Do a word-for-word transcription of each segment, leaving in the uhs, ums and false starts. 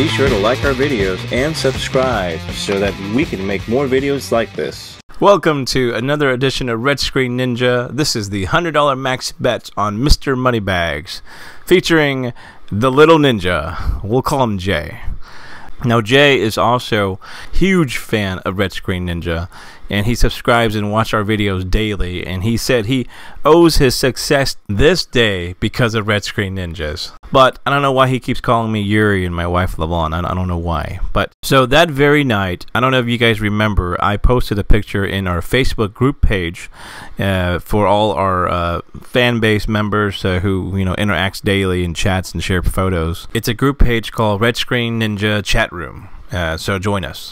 be sure to like our videos and subscribe so that we can make more videos like this. Welcome to another edition of Red Screen Ninja. This is the one hundred dollar max bet on Mister Moneybags, featuring the little ninja. We'll call him Jay. Now, Jay is also a huge fan of Red Screen Ninja, and he subscribes and watches our videos daily, and he said he owes his success this day because of Red Screen Ninjas. But I don't know why he keeps calling me Yuri and my wife Lavon. I don't know why. But so that very night, I don't know if you guys remember, I posted a picture in our Facebook group page uh, for all our uh, fan base members uh, who you know interacts daily and chats and share photos. It's a group page called Red Screen Ninja Chat Room. Uh, so join us.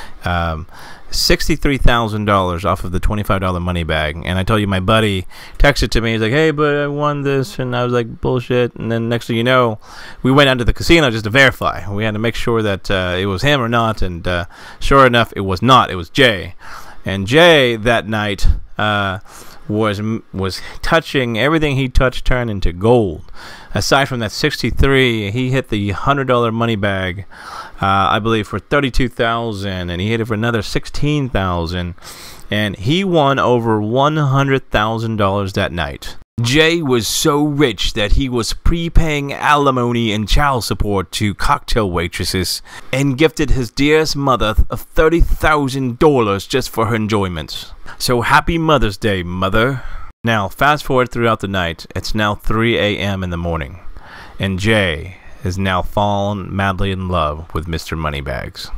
Um, sixty-three thousand dollars off of the twenty-five dollar money bag, and I told you my buddy texted to me. He's like, "Hey, but I won this," and I was like, "Bullshit." And then next thing you know, we went down to the casino just to verify. We had to make sure that uh, it was him or not, and uh, sure enough, it was not. It was Jay, and Jay that night uh, was was touching everything he touched turned into gold. Aside from that sixty-three, he hit the one hundred dollar money bag, uh, I believe, for thirty-two thousand dollars, and he hit it for another sixteen thousand dollars, and he won over one hundred thousand dollars that night. Jay was so rich that he was prepaying alimony and child support to cocktail waitresses and gifted his dearest mother of thirty thousand dollars just for her enjoyment. So happy Mother's Day, mother. Now, fast forward throughout the night. It's now three A M in the morning, and Jay has now fallen madly in love with Mister Moneybags.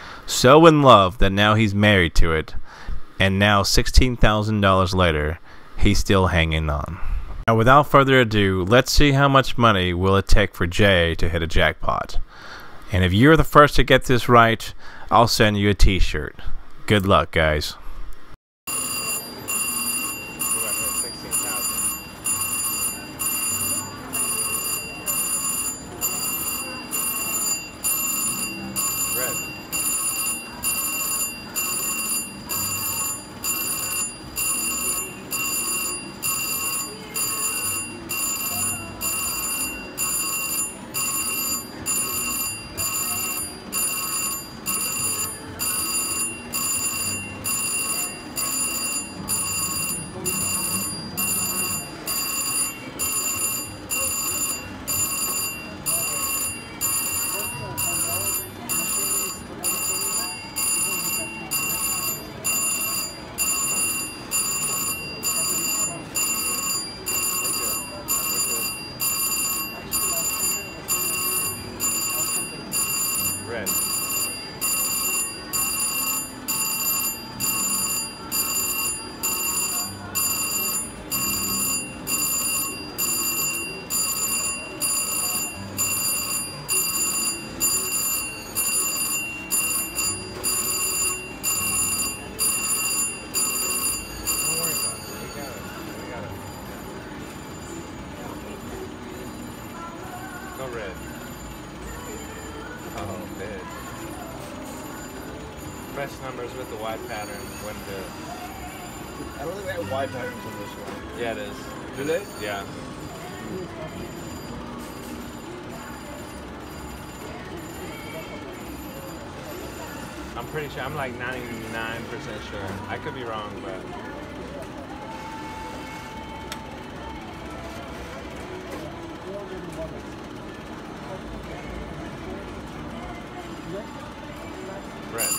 So in love that now he's married to it, and now sixteen thousand dollars later, he's still hanging on. Now, without further ado, let's see how much money will it take for Jay to hit a jackpot. And if you're the first to get this right, I'll send you a t-shirt. Good luck, guys. Red. Go red. Oh, bitch. Fresh numbers with the white pattern. When the I don't think they have white patterns on this one. yeah, it is. Do they? Yeah. I'm pretty sure. I'm like ninety-nine percent sure. I could be wrong, but. Red.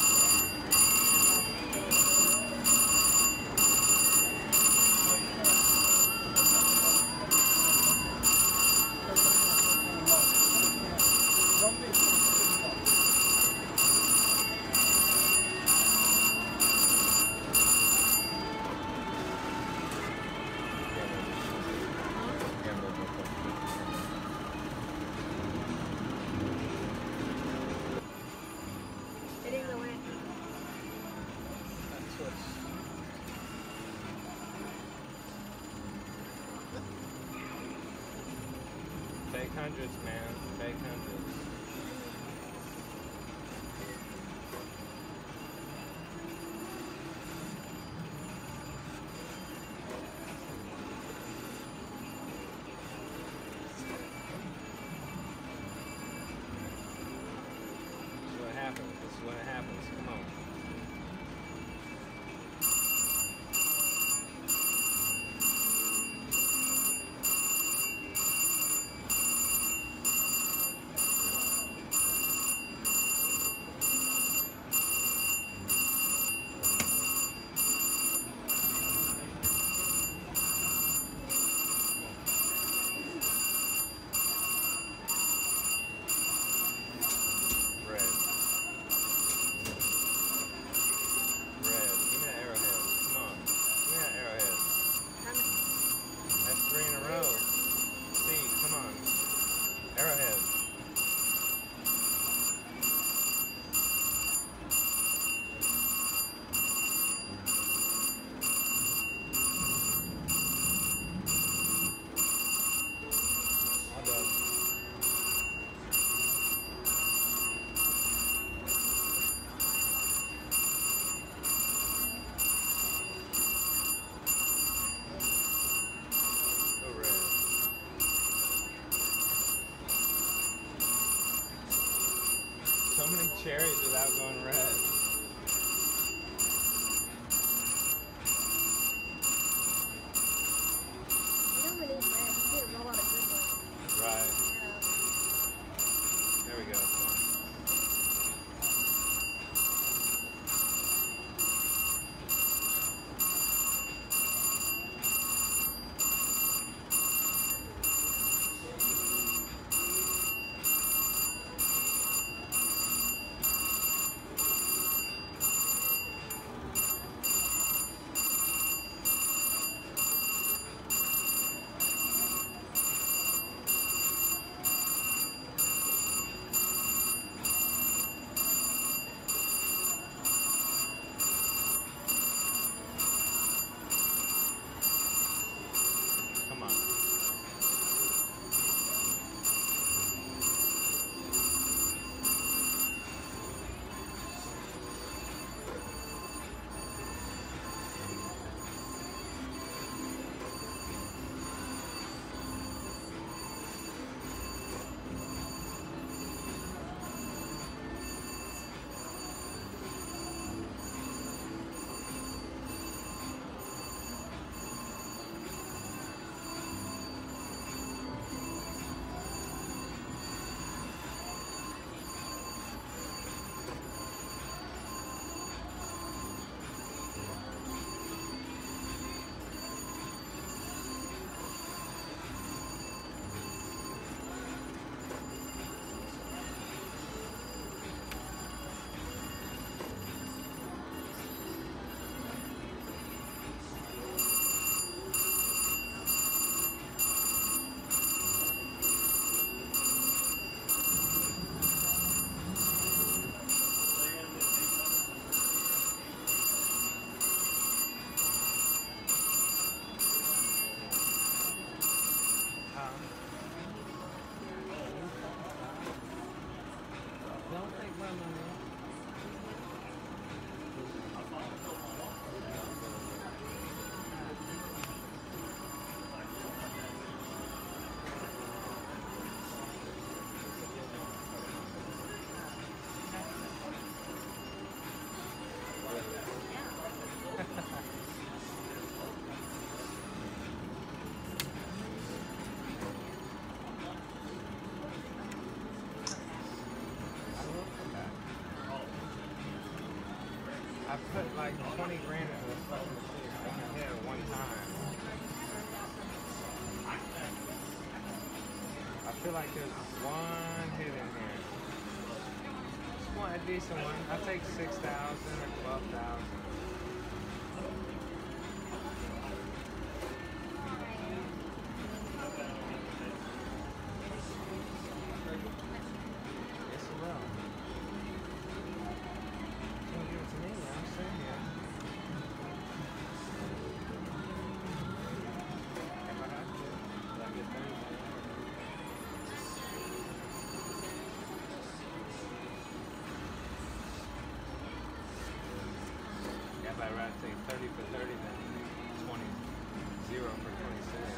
Fake hundreds, man. Fake hundreds. happens. This is when it happens. Come on. So many cherries without going red. You don't really need red. You get a lot of good ones. Right. Um, there we go. Come on. Don't take my money. I put like twenty grand into this fucking machine. I can hit it one time. I feel like there's one hit in here. It's one, a decent one. I'll take six thousand or twelve thousand. Yes, it will. Don't give it to me, I'm saying it. If I have to, I'll get thirty. Yeah, but I'd rather take thirty for thirty than twenty, zero for twenty-six.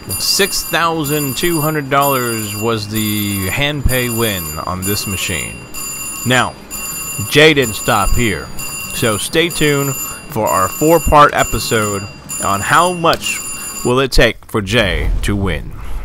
six thousand two hundred dollars was the hand pay win on this machine. Now, Jay didn't stop here, so stay tuned for our four-part episode on how much will it take for Jay to win.